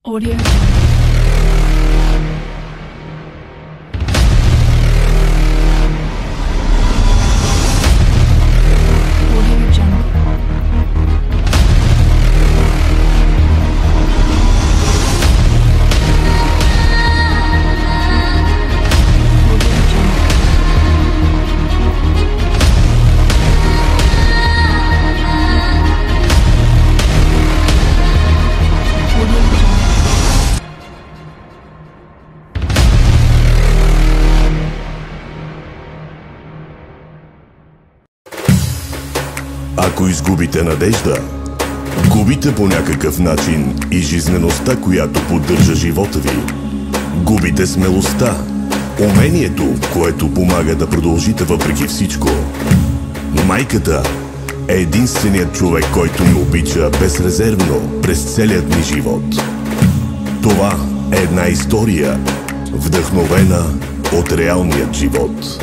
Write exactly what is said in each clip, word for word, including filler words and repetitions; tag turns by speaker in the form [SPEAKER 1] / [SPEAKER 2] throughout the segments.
[SPEAKER 1] Audio. Audio Jungle.
[SPEAKER 2] Ако изгубите надежда, губите по някакъв начин и жизнеността, която поддържа живота ви. Губите смелостта, умението, което помага да продължите въпреки всичко. Майката е единственият човек, който ни обича безрезервно през целият ни живот. Това е една история, вдъхновена от реалният живот.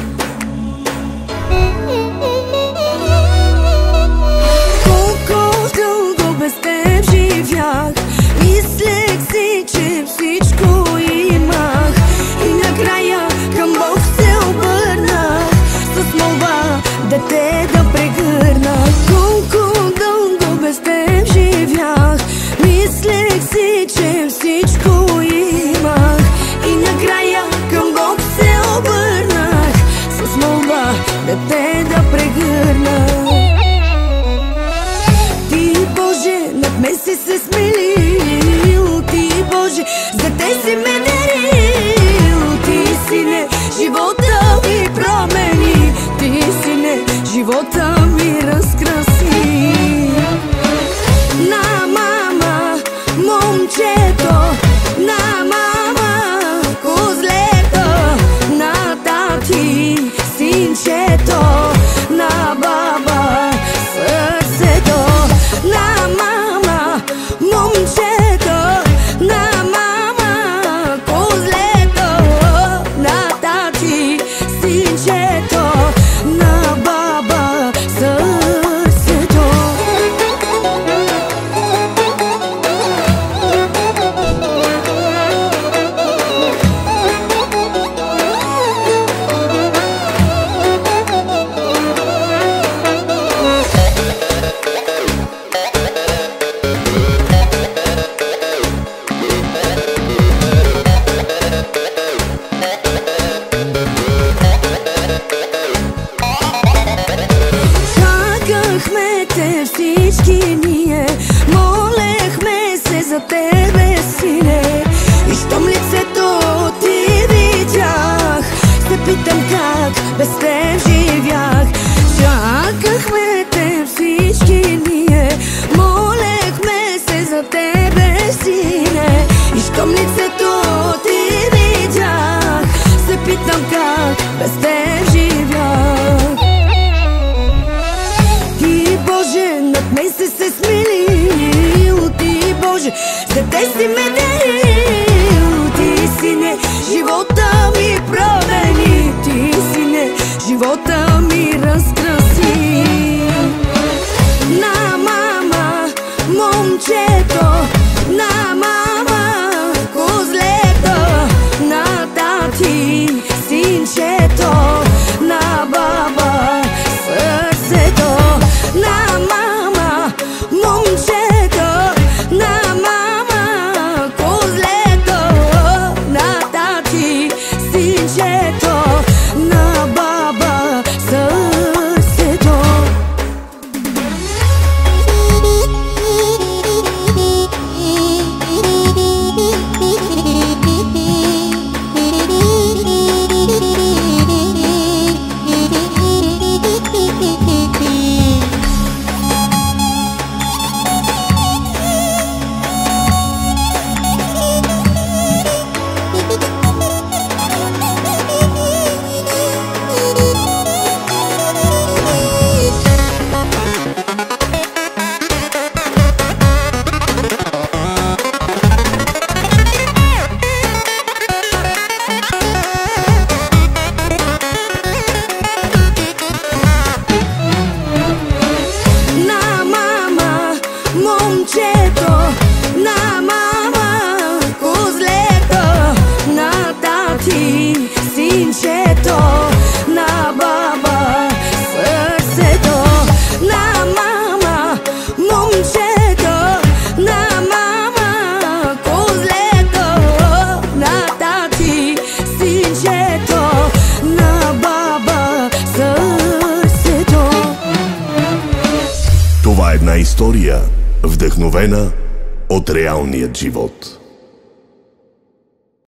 [SPEAKER 3] Мислех си, че всичко имах и накрая към Бог се обърнах с молба да те да прегърна. Колко дълго без теб живях, мислех си, че всичко имах и накрая към Бог се обърнах с молба да те да прегърна. Ти, Боже, над мен си се смилил, Ти, Боже, за те си ме дарил. Ти, Сине, живота ми промени, Ти, Сине, живота ми разкраси. На мама, момчето, на мама, козлето, на тати, синчето, на баба, сърцето. На мама, момчето, на мама, козлето, на тати, синчето, на баба, сърцето. Чакахме те всички ние, молехме се за тебе, Сине, и щом лицето ти видях, се питам как без теб живях. Чакахме те всички ние, молехме се за тебе, Сине, и щом лицето ти видях, се питам как без теб живях. Ти, Боже, над мен си се смилил, Ти, Боже, за те си ме дарил. Ти, Сине, живота ми промени, Ти, Сине, живота ми разкраси. На мама, момчето, на мама, козлето, на тати, синчето, на баба, сърцето. На мама, момчето, на мама, козлето, на тати, синчето, на баба, сърцето.
[SPEAKER 2] една история, вдъхновена от реалният живот.